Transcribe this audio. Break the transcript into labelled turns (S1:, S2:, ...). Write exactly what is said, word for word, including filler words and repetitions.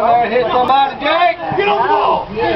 S1: there, hit somebody, Jake!
S2: Get on the ball!